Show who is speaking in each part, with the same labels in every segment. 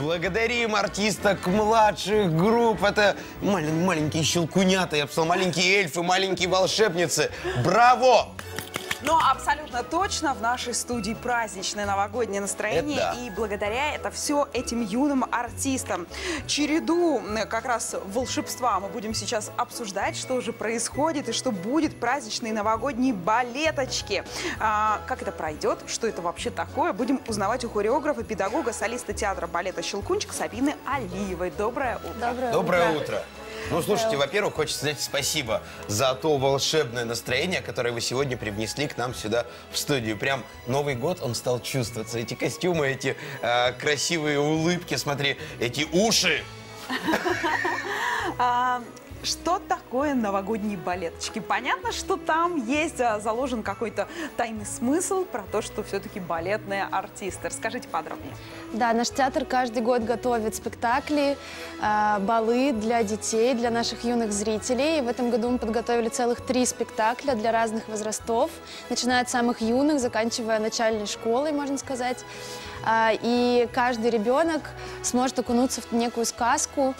Speaker 1: Благодарим артисток младших групп. Это маленькие щелкунята, я бы сказал, маленькие эльфы, маленькие волшебницы. Браво!
Speaker 2: Но абсолютно точно в нашей студии праздничное новогоднее настроение. И благодаря все этим юным артистам. Череду как раз волшебства мы будем сейчас обсуждать, что же происходит и что будет праздничные новогодние балеточки. Как это пройдет, что это вообще такое, будем узнавать у хореографа, педагога, солиста театра балета «Щелкунчик» Сабины Алиевой. Доброе утро.
Speaker 1: Доброе утро. Ну, слушайте, во-первых, хочется сказать спасибо за то волшебное настроение, которое вы сегодня привнесли к нам сюда в студию. Прям Новый год, он стал чувствоваться. Эти костюмы, эти красивые улыбки, смотри, эти уши.
Speaker 2: Что такое новогодние балеточки? Понятно, что там есть заложен какой-то тайный смысл про то, что все-таки балетные артисты. Расскажите подробнее.
Speaker 3: Да, наш театр каждый год готовит спектакли, балы для детей, для наших юных зрителей. И в этом году мы подготовили целых 3 спектакля для разных возрастов, начиная от самых юных, заканчивая начальной школой, можно сказать. И каждый ребенок сможет окунуться в некую сказку.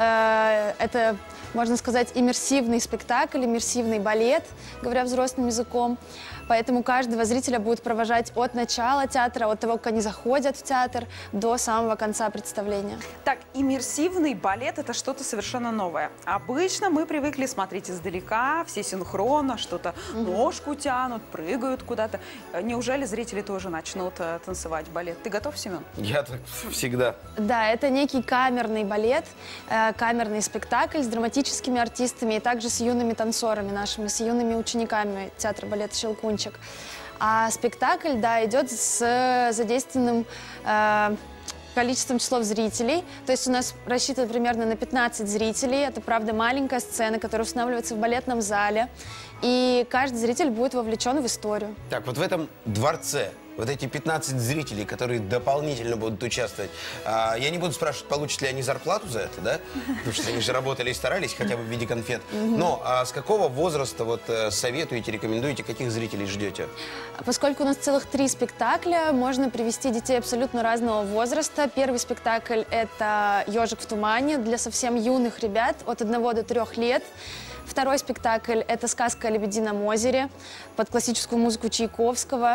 Speaker 3: Это, можно сказать, иммерсивный спектакль, иммерсивный балет, говоря взрослым языком. Поэтому каждого зрителя будет провожать от начала театра, от того, как они заходят в театр, до самого конца представления.
Speaker 2: Так, иммерсивный балет – это что-то совершенно новое. Обычно мы привыкли смотреть издалека, все синхронно, что-то ножку тянут, прыгают куда-то. Неужели зрители тоже начнут танцевать балет? Ты готов, Семен?
Speaker 1: Я так всегда.
Speaker 3: Да, это некий камерный балет, камерный спектакль с драматическими артистами и также с юными танцорами нашими, с юными учениками театра балета «Щелкунчик». А спектакль, да, идет с задействованным количеством числов зрителей. То есть у нас рассчитано примерно на 15 зрителей. Это, правда, маленькая сцена, которая устанавливается в балетном зале. И каждый зритель будет вовлечен в историю.
Speaker 1: Так, вот в этом дворце вот эти 15 зрителей, которые дополнительно будут участвовать, я не буду спрашивать, получат ли они зарплату за это, да? Потому что они же работали и старались, хотя бы в виде конфет. Но с какого возраста вот советуете, рекомендуете, каких зрителей ждете? Поскольку
Speaker 3: у нас целых 3 спектакля, можно привести детей абсолютно разного возраста. Первый спектакль – это «Ежик в тумане» для совсем юных ребят от 1 до 3 лет. Второй спектакль – это «Сказка о Лебедином озере» под классическую музыку Чайковского.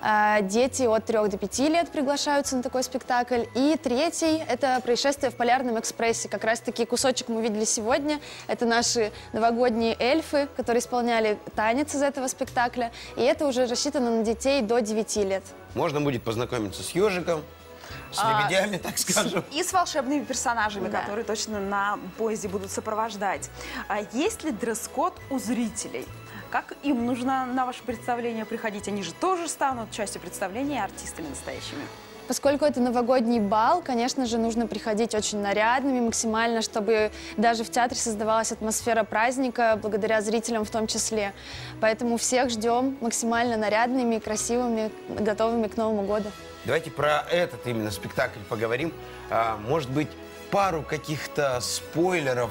Speaker 3: Дети от 3 до 5 лет приглашаются на такой спектакль. И третий – это «Происшествие в Полярном экспрессе». Как раз-таки кусочек мы видели сегодня. Это наши новогодние эльфы, которые исполняли танец из этого спектакля. И это уже рассчитано на детей до 9 лет.
Speaker 1: Можно будет познакомиться с ежиком, с лебедями, так скажем.
Speaker 2: И с волшебными персонажами, которые точно на поезде будут сопровождать. Есть ли дресс-код у зрителей? Как им нужно на ваше представление приходить? Они же тоже станут частью представления артистами настоящими.
Speaker 3: Поскольку это новогодний бал, конечно же, нужно приходить очень нарядными, максимально, чтобы даже в театре создавалась атмосфера праздника, благодаря зрителям в том числе. Поэтому всех ждем максимально нарядными, красивыми, готовыми к Новому году.
Speaker 1: Давайте про этот именно спектакль поговорим. Может быть, пару каких-то спойлеров,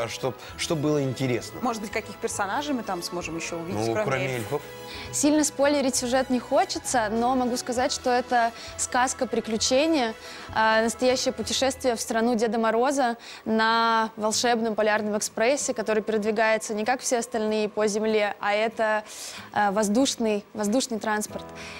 Speaker 1: что было интересно.
Speaker 2: Может быть, каких персонажей мы там сможем еще увидеть,
Speaker 1: кроме эльфов?
Speaker 3: Сильно спойлерить сюжет не хочется, но могу сказать, что это сказка-приключение, настоящее путешествие в страну Деда Мороза на волшебном Полярном экспрессе, который передвигается не как все остальные по земле, а это воздушный транспорт.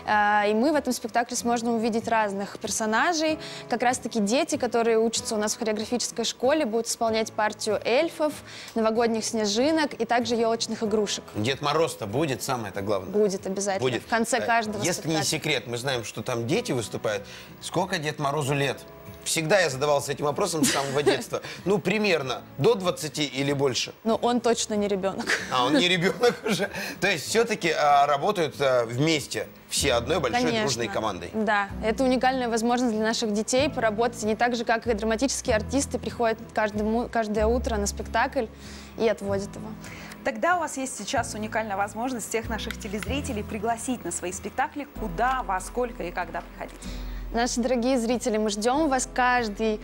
Speaker 3: И мы в этом спектакле сможем увидеть разных персонажей. Как раз-таки дети, которые учатся у нас в хореографической школе, будут исполнять партию эльфов, новогодних снежинок и также елочных игрушек.
Speaker 1: Дед Мороз-то будет, самое-то главное?
Speaker 3: Будет обязательно. Будет. В конце каждого
Speaker 1: спектакля.
Speaker 3: Если
Speaker 1: не секрет, мы знаем, что там дети выступают. Сколько Дед Морозу лет? Всегда я задавался этим вопросом с самого детства. Ну, примерно до 20 или больше.
Speaker 3: Но он точно не ребенок.
Speaker 1: Он не ребенок уже. То есть все-таки работают вместе, все одной большой дружной командой.
Speaker 3: Да, это уникальная возможность для наших детей поработать. Не так же, как и драматические артисты приходят каждое утро на спектакль и отводят его.
Speaker 2: Тогда у вас есть сейчас уникальная возможность всех наших телезрителей пригласить на свои спектакли, куда, во сколько и когда приходить.
Speaker 3: Наши дорогие зрители, мы ждем вас каждую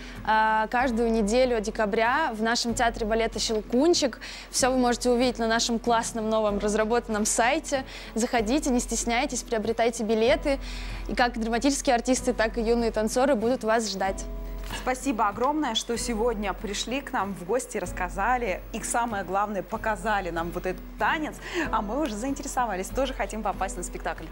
Speaker 3: неделю декабря в нашем театре балета «Щелкунчик». Все вы можете увидеть на нашем классном новом разработанном сайте. Заходите, не стесняйтесь, приобретайте билеты. И как драматические артисты, так и юные танцоры будут вас ждать.
Speaker 2: Спасибо огромное, что сегодня пришли к нам в гости, рассказали и, самое главное, показали нам вот этот танец. А мы уже заинтересовались, тоже хотим попасть на спектакль.